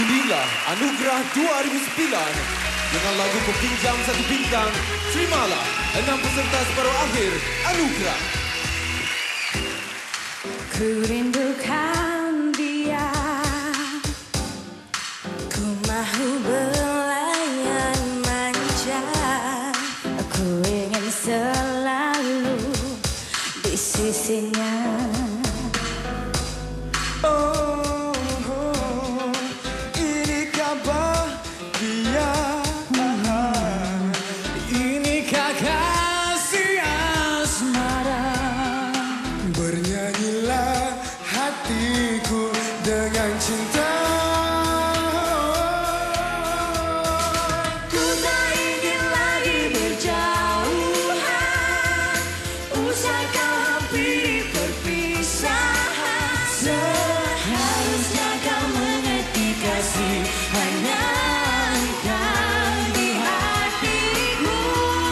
Inilah Anugerah 2009 dengan lagu Kupinjam Satu Bintang. Terimalah 6 peserta separuh akhir Anugerah. Ku rindukan dia, ku mahu belayan manja, aku ingin selalu di sisinya. Hatiku dengan cinta, ku tak ingin lagi berjauhan, usai kau hampiri perpisahan. Seharusnya kau mengerti kasih hanya engkau di hatiku.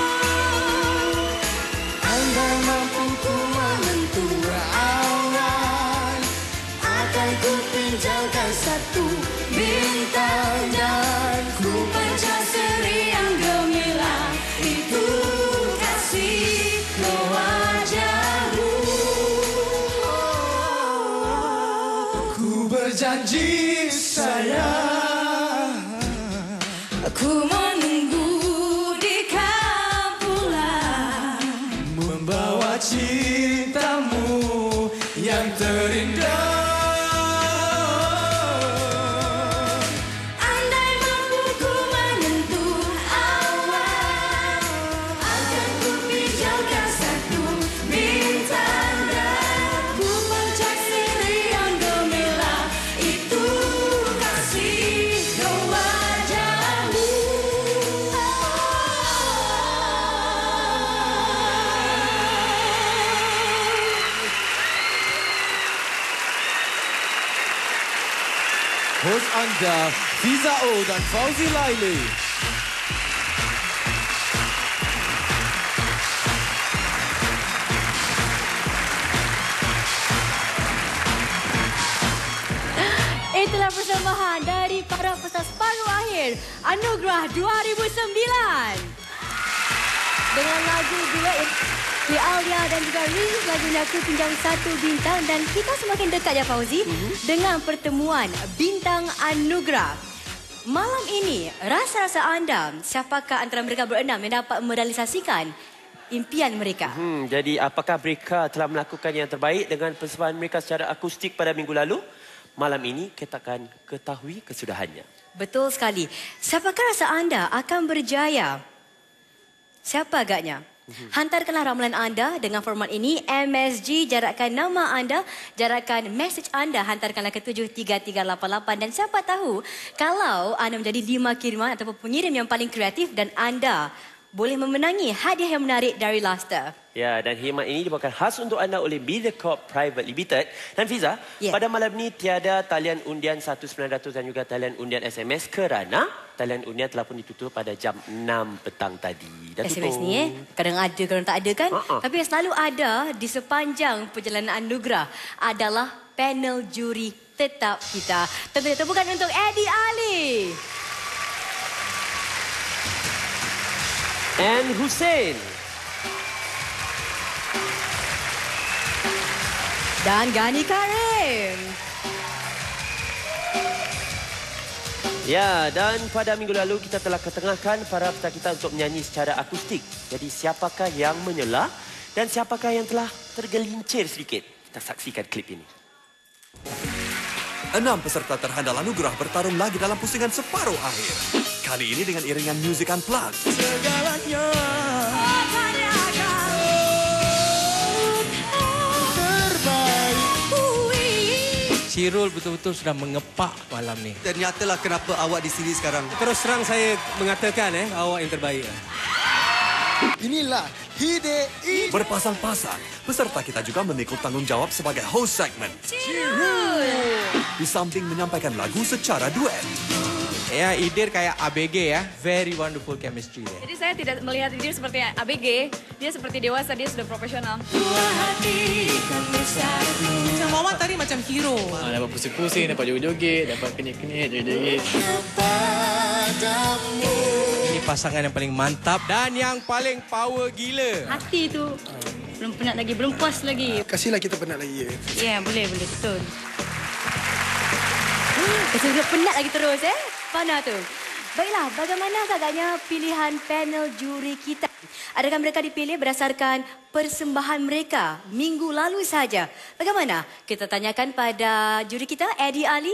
Andai mampu ku menentukan ku pinjamkan satu bintang dan ku pancar seri yang gemilang, itu kasih ke wajahmu. ku berjanji sayang, Aku menunggu di kampulan, membawa cintamu yang terindah. Hos anda, Fiza O dan Fauzi Laili. Itulah persembahan dari para peserta separuh akhir Anugerah 2009. Dengan lagu duet Alia dan juga Riz, lagunya Ku Pinjam Satu Bintang. Dan kita semakin dekat ya Fauzi dengan pertemuan Bintang Anugerah. Malam ini, rasa-rasa anda, siapakah antara mereka berenam yang dapat merealisasikan impian mereka? Jadi apakah mereka telah melakukan yang terbaik dengan persembahan mereka secara akustik pada minggu lalu? Malam ini kita akan ketahui kesudahannya. Betul sekali. Siapakah rasa anda akan berjaya? Siapa agaknya? Hantarkanlah ramalan anda dengan format ini, MSG, jarakkan nama anda, jarakkan mesej anda, hantarkanlah ke 73388. Dan siapa tahu kalau anda menjadi 5 kiriman ataupun pengirim yang paling kreatif dan anda boleh memenangi hadiah yang menarik dari Luster. Ya, dan khidmat ini dibawakan khas untuk anda oleh Be The Corp Private Limited. Dan Fiza, pada malam ini tiada talian undian 1900 dan juga talian undian SMS kerana talian undian telah pun ditutup pada jam 6 petang tadi. Dan SMS tutup. ni kadang ada, kadang tak ada kan? Tapi yang selalu ada di sepanjang perjalanan anugerah adalah panel juri tetap kita. Tentunya tepukan untuk Eddie Ali. And Hussein. Dan Gani Karim. Ya, dan pada minggu lalu kita telah ketengahkan para peserta kita untuk menyanyi secara akustik. Jadi siapakah yang menyelah dan siapakah yang telah tergelincir sedikit? Kita saksikan klip ini. 6 peserta terhandal anugerah bertarung lagi dalam pusingan separuh akhir. Kali ini dengan iringan Music Unplugged. Segalanya Syirul betul-betul sudah mengepak malam ni. Ternyatalah kenapa awak di sini sekarang. Terus terang saya mengatakan awak yang terbaik. Inilah Hide In. Berpasang-pasang, peserta kita juga memikul tanggungjawab sebagai host segmen. Di samping menyampaikan lagu secara duet. Ya, Idir kayak ABG ya. Very wonderful chemistry there. Jadi saya tidak melihat Idir seperti ABG. Dia seperti dewasa, dia sudah profesional. Macam Muhammad tadi macam hero. Dapat pusing-pusing, dapat joget-joget, dapat kenyit-kenyit, joget-joget. Ini pasangan yang paling mantap dan yang paling power gila. Hati tu belum penat lagi, belum puas lagi. Kasihlah kita penat lagi. Ya, boleh, betul. Kasi penat lagi terus, Mana tu? Baiklah, bagaimana agaknya pilihan panel juri kita? Adakah mereka dipilih berdasarkan persembahan mereka minggu lalu saja? Bagaimana? Kita tanyakan pada juri kita, Eddie Ali.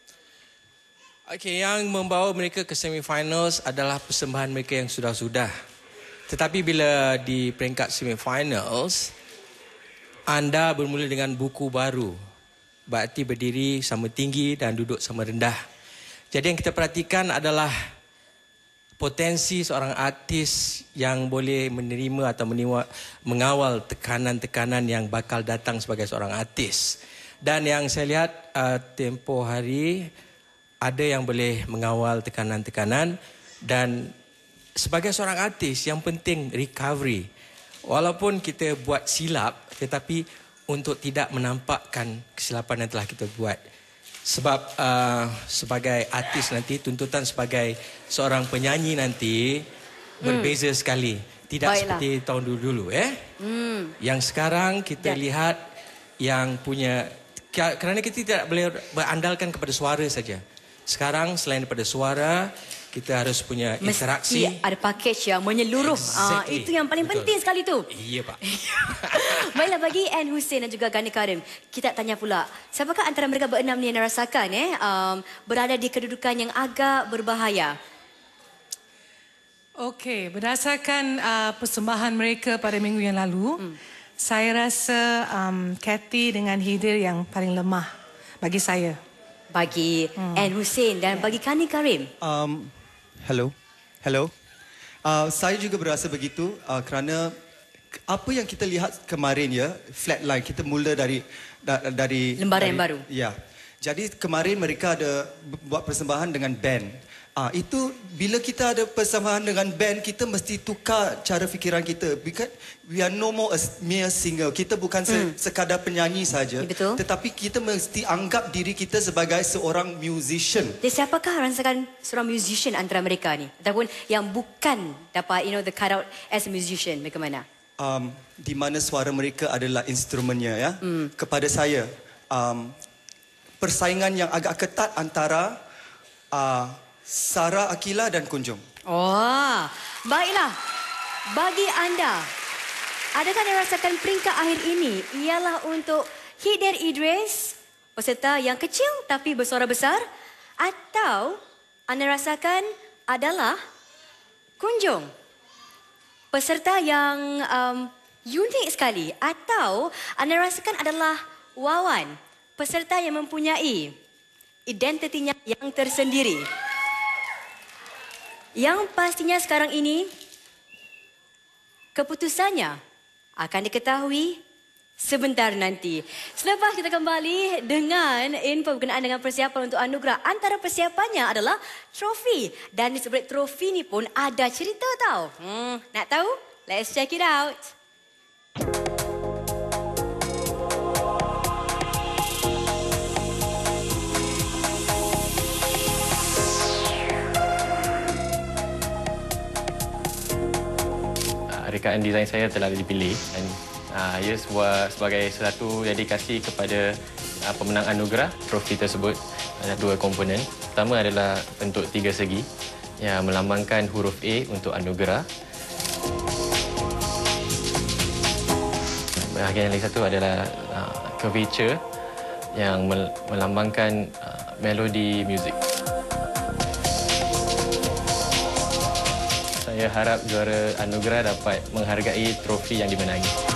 Okey, yang membawa mereka ke semifinals adalah persembahan mereka yang sudah-sudah. Tetapi bila di peringkat semifinals, anda bermula dengan buku baru. Berarti berdiri sama tinggi dan duduk sama rendah. Jadi yang kita perhatikan adalah potensi seorang artis yang boleh menerima atau mengawal tekanan-tekanan yang bakal datang sebagai seorang artis. Dan yang saya lihat tempoh hari ada yang boleh mengawal tekanan-tekanan dan sebagai seorang artis yang penting recovery. Walaupun kita buat silap tetapi untuk tidak menampakkan kesilapan yang telah kita buat. Sebab sebagai artis nanti, tuntutan sebagai seorang penyanyi nanti berbeza sekali. Tidak seperti tahun dulu-dulu. Yang sekarang kita lihat yang punya... Kerana kita tidak boleh berandalkan kepada suara saja. Sekarang selain daripada suara, kita harus punya interaksi. Mesti ada package yang menyeluruh. Exactly. Itu yang paling penting sekali tu. Iya, Pak. Baiklah, bagi Anne Hussein dan juga Gani Karim, kita tanya pula, siapakah antara mereka berenam ni yang rasakan berada di kedudukan yang agak berbahaya? Okey, berdasarkan persembahan mereka pada minggu yang lalu, saya rasa Kathy dengan Hidir yang paling lemah bagi saya. Bagi Anne Hussein dan bagi Gani Karim. Hello. Saya juga berasa begitu kerana apa yang kita lihat kemarin ya, flatline, kita mula dari lembaran yang baru. Ya. Jadi kemarin mereka ada buat persembahan dengan band. Itu bila kita ada persembahan dengan band, kita mesti tukar cara fikiran kita. Because we are no more a mere singer. Kita bukan sekadar penyanyi saja, tetapi kita mesti anggap diri kita sebagai seorang musician. Jadi siapakah rasakan seorang musician antara mereka ni? Ataupun yang bukan dapat the cut out as a musician, mereka mana? Di mana suara mereka adalah instrumennya ya. Kepada saya, persaingan yang agak ketat antara Sarah Akila dan Kunjung. Oh, baiklah. Bagi anda, adakah anda rasakan peringkat akhir ini ialah untuk Hidir Idris, peserta yang kecil tapi bersuara besar, atau anda rasakan adalah Kunjung, peserta yang unik sekali, atau anda rasakan adalah Wawan, peserta yang mempunyai identitinya yang tersendiri? Yang pastinya sekarang ini, keputusannya akan diketahui sebentar nanti. Selepas kita kembali dengan info berkenaan dengan persiapan untuk anugerah. Antara persiapannya adalah trofi. Dan di sebalik trofi ni pun ada cerita tau. Nak tahu? Let's check it out. Rekaan desain saya telah dipilih dan ia sebagai satu dedikasi kepada pemenang anugerah. Trofi tersebut ada dua komponen. Pertama adalah bentuk 3 segi yang melambangkan huruf A untuk anugerah. Bahagian yang lagi satu adalah curvature yang melambangkan melodi muzik. Saya harap juara anugerah dapat menghargai trofi yang dimenangi.